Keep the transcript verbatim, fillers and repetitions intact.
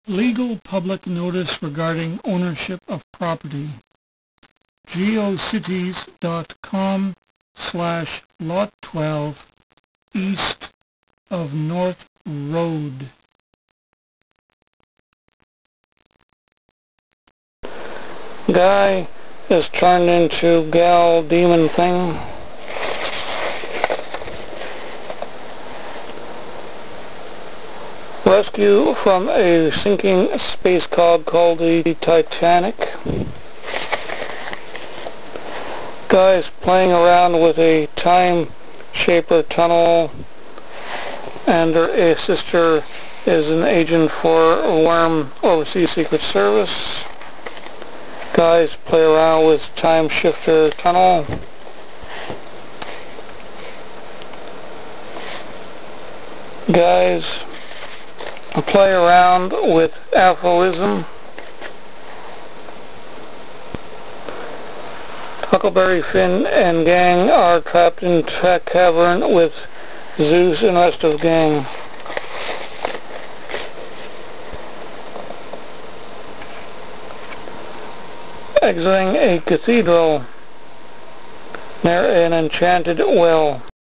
Legal public notice regarding ownership of property. geocities dot com slash lot twelve east of North Road. Guy is turned into gal demon thing. Rescue from a sinking space cog called the Titanic. Guys playing around with a time shaper tunnel, and her sister is an agent for Worm Overseas Secret Service. Guys play around with time shifter tunnel. Guys play around with aphorism. Huckleberry Finn and gang are trapped in a cavern with Zeus and rest of gang. Exiting a cathedral near an enchanted well.